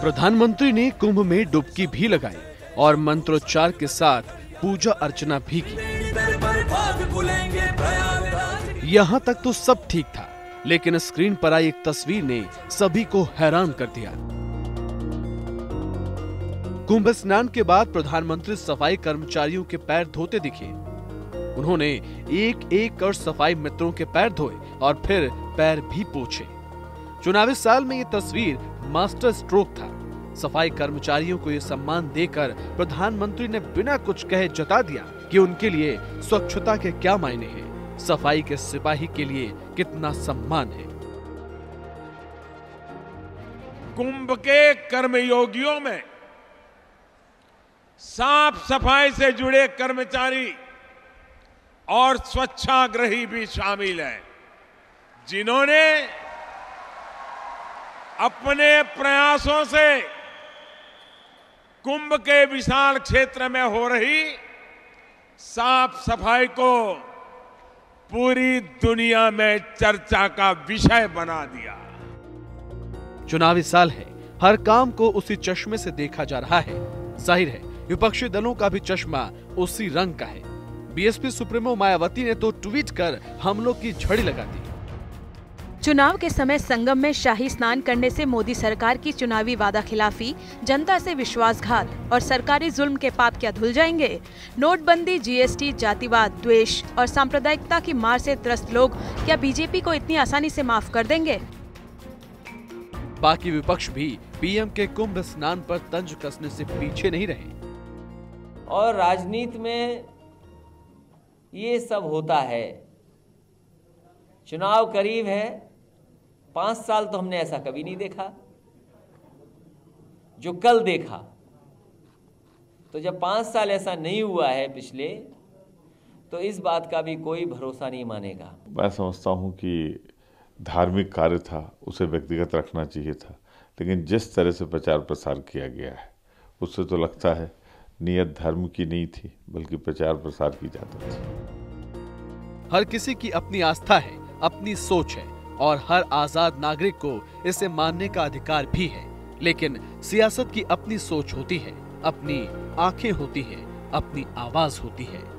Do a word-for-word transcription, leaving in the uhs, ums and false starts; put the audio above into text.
प्रधानमंत्री ने कुंभ में डुबकी भी लगाई और मंत्रोच्चार के साथ पूजा अर्चना भी की। यहाँ तक तो सब ठीक था, लेकिन स्क्रीन पर आई एक तस्वीर ने सभी को हैरान कर दिया। कुंभ स्नान के बाद प्रधानमंत्री सफाई कर्मचारियों के पैर धोते दिखे। उन्होंने एक एक कर सफाई मित्रों के पैर धोए और फिर पैर भी पोंछे। चुनावी साल में ये तस्वीर मास्टर स्ट्रोक था। सफाई कर्मचारियों को ये सम्मान देकर प्रधानमंत्री ने बिना कुछ कहे जता दिया कि उनके लिए स्वच्छता के क्या मायने हैं, सफाई के सिपाही के लिए कितना सम्मान है। कुंभ के कर्मयोगियों में साफ सफाई से जुड़े कर्मचारी और स्वच्छाग्रही भी शामिल हैं, जिन्होंने अपने प्रयासों से कुंभ के विशाल क्षेत्र में हो रही साफ सफाई को पूरी दुनिया में चर्चा का विषय बना दिया। चुनावी साल है, हर काम को उसी चश्मे से देखा जा रहा है। जाहिर है विपक्षी दलों का भी चश्मा उसी रंग का है। बीएसपी सुप्रीमो मायावती ने तो ट्वीट कर हमलों की झड़ी लगा दी। चुनाव के समय संगम में शाही स्नान करने से मोदी सरकार की चुनावी वादा खिलाफी, जनता से विश्वासघात और सरकारी जुल्म के पाप क्या धुल जाएंगे? नोटबंदी, जीएसटी, जातिवाद, द्वेष और सांप्रदायिकता की मार से त्रस्त लोग क्या बीजेपी को इतनी आसानी से माफ कर देंगे? बाकी विपक्ष भी पीएम के कुंभ स्नान पर तंज कसने से पीछे नहीं रहे। और राजनीति में ये सब होता है। चुनाव करीब है, पांच साल तो हमने ऐसा कभी नहीं देखा जो कल देखा। तो जब पांच साल ऐसा नहीं हुआ है पिछले, तो इस बात का भी कोई भरोसा नहीं मानेगा। मैं समझता हूं कि धार्मिक कार्य था, उसे व्यक्तिगत रखना चाहिए था, लेकिन जिस तरह से प्रचार प्रसार किया गया है उससे तो लगता है नियत धर्म की नहीं थी, बल्कि प्रचार प्रसार की जाती थी। हर किसी की अपनी आस्था है, अपनी सोच है और हर आजाद नागरिक को इसे मानने का अधिकार भी है। लेकिन सियासत की अपनी सोच होती है, अपनी आंखें होती है, अपनी आवाज होती है।